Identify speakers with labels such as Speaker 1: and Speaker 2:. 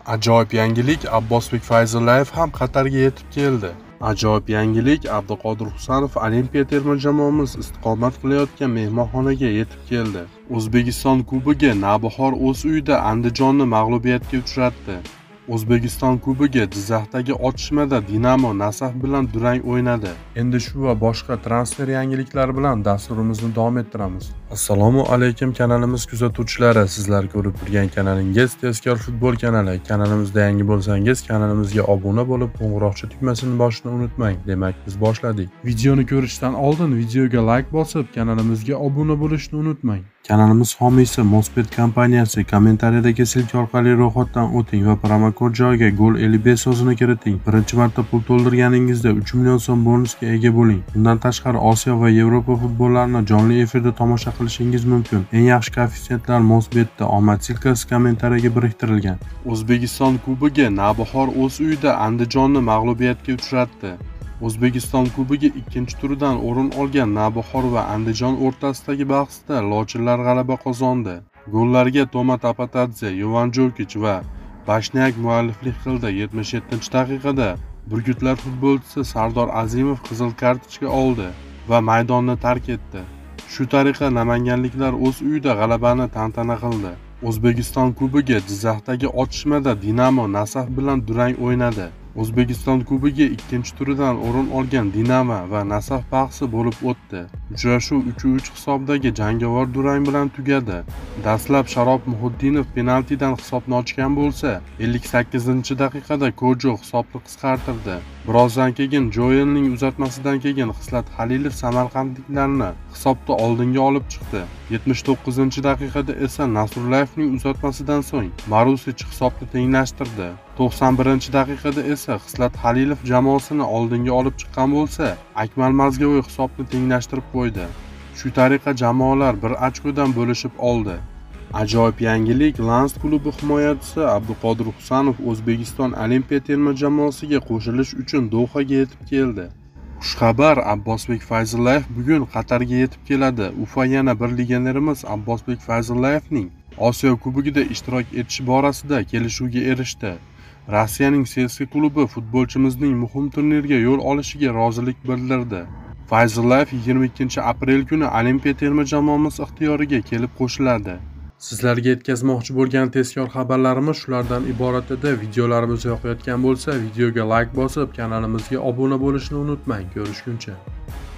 Speaker 1: Ajoyib yangilik, Abbosbek Fayzullayev ham Qatarga yetib keldi. Ajoyib yangilik, Abduqodir Husanov Olimpiya terma jamoamiz istiqomat qilayotgan mehmonxonaga yetib keldi. O'zbekiston Kubogi Navbahor o'z uyida Andijonni mag'lubiyatga uchratdi. O'zbekiston Kubogi Jizzaxdagi otishmada Dinamo Nasaf bilan durang o'ynadi. Endi shu va boshqa transfer yangiliklari bilan dasturimizni davom ettiramiz. Assalomu alaykum kanalimiz kuzatuvchilari, sizlar ko'rib turgan kanalingiz Tezkor futbol kanali. Kanalimizda yangi bo'lsangiz, kanalimizga obuna bo'lib, qo'ng'iroqcha tugmasini bosishni unutmang. Demak, biz boshladik. Videoni ko'rishdan oldin videoga like bosib, kanalimizga obuna bo'lishni unutmang. Kanalimiz homiysi Mosbet kompaniyasi. Kommentariyadagi silka orqali ro'yxatdan o'ting va promokod joyiga gol 55 so'zini kiriting. Birinchi marta pul to'ldirganingizda 3 million so'm bonusga ega bo'ling. Bundan tashqari Osiyo va Yevropa futbollarini jonli efirda tomosha qilishingiz mumkin. Eng yaxshi koeffitsiyentlar Mosbetda. Omad silkasi kommentariyaga biriktirilgan. O'zbekiston Kubogi Navbahor o'z uyida Andijonni mag'lubiyatga uchratdi. O'zbekiston Kubogi ikkinchi turidan o'rin olgan Navbahor va Andijon o'rtasidagi bahsda lochinlar g'alaba qozondi. Gollarga Toma Tapatadze, Yovan Jokic va Bashnyak mualliflik qildi. 77-daqiqada Burgutlar futbolchisi Sardor Azimov qizil kartochka oldi va maydonni tark etdi. Shu tariqa namanganliklar o'z uyida g'alabani tantana qildi. O'zbekiston Kubogi Jizzaxdagi otishmada Dinamo Nasaf bilan durang o'ynadi. O'zbekiston Kubogi ikkinchi turidan o'rin olgan Dinamo va Nasaf bahsi bo'lib o'tdi. Uchrashuv 3-3 hisobdagi jangovar durang bilan tugadi. Dastlab Sharob Muhiddinov penaltidan hisobni ochgan bo'lsa, 58-daqiqada Kojo hisobni qisqartirdi. Birozdan keyin Joelning uzatmasidan keyin Xislat Halilov samarqandliklarni hisobda oldinga olib chiqdi. 79-daqiqada esa Nasrullayevning uzatmasidan so'ng Marusich hisobni tenglashtirdi. 91-daqiqada esa Xislat Halilov jamoasini oldinga olib chiqqan bo'lsa, Akmal Mazgavoy hisobni tenglashtirib qo'ydi. Shu tariqa jamoalar bir ochkodan bo'lishib oldi. Ajoyib yangilik, Lans klubi himoyachisi Abduqodir Husanov O'zbekiston Olimpiya terma jamoasiga qo'shilish uchun Dohaga yetib keldi. Xushxabar, Abbosbek Fayzullayev bugun Qatarga yetib keladi. Ufa yana bir legionerimiz Abbosbek Fayzullayevning Osiyo Kubogida ishtirok etish borasida kelishuvga erishdi. Rossiyaning CSKA klubi futbolchimizning muhim turnirga yo'l olishiga rozilik bildirdi. Fayzullayev 22 aprel kuni Olimpiya terma jamoamiz ixtiyoriga kelib qo'shiladi. Sizlarga yetkazmoqchi bo'lgan tezkor xabarlarimiz shulardan iborat edi. Videolarimiz yoqayotgan bo'lsa, videoga like bosib, kanalimizga obuna bo'lishni unutmang. Ko'rishguncha.